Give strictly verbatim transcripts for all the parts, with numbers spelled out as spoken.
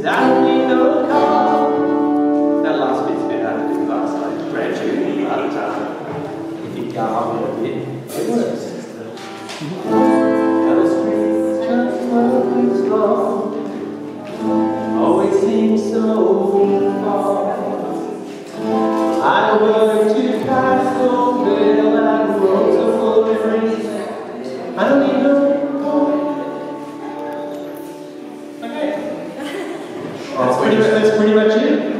without me no car. That last bit's a bit out of the class, like gradually, but um, if you garble a bit, it works. The streets just always long, always seem so far. I work to pass so well and roads are full of rain. I don't need no more. Okay. That's pretty much, that's pretty much it.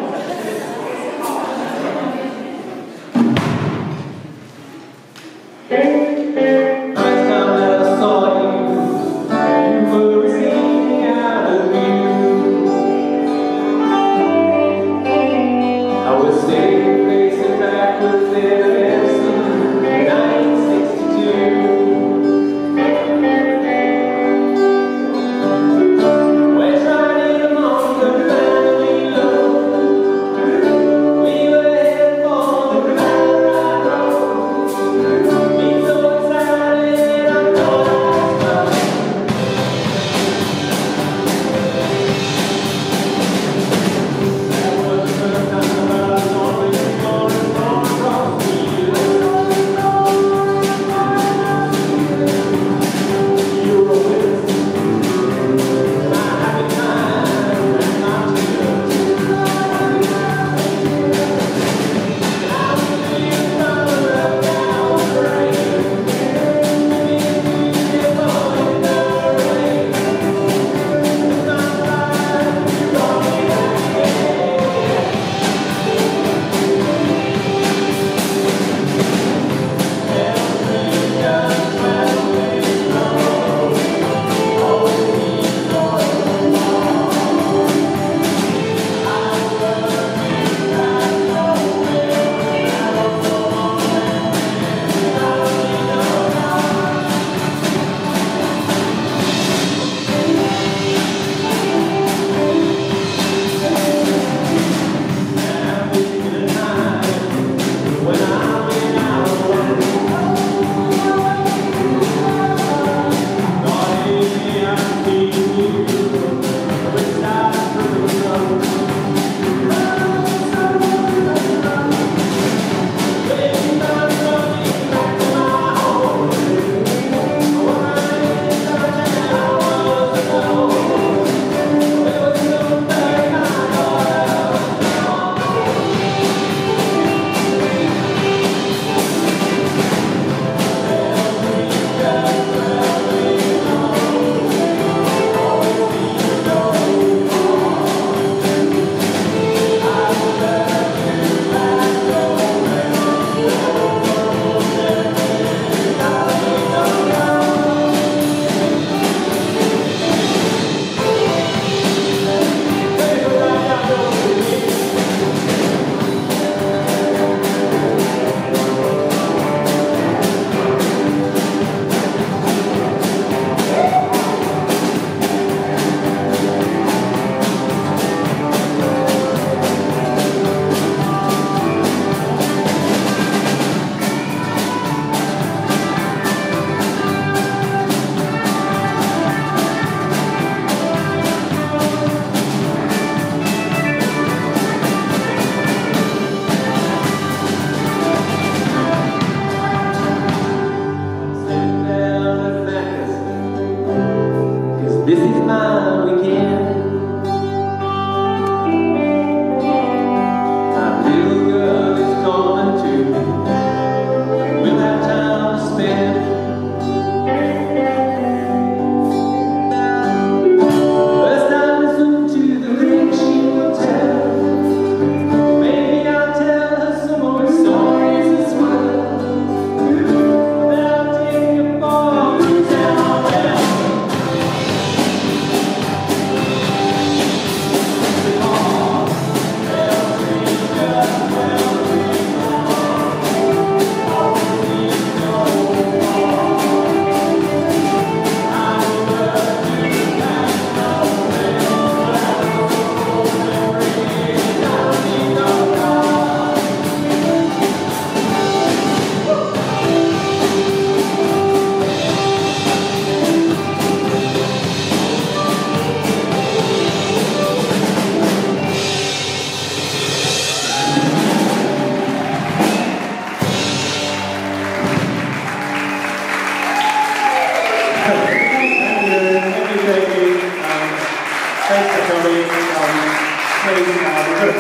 Last time that I saw you, you were reading out of view. I was staying facing backwards there in nineteen sixty-two. We were headed for the Grand Road. Me so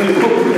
Thank you.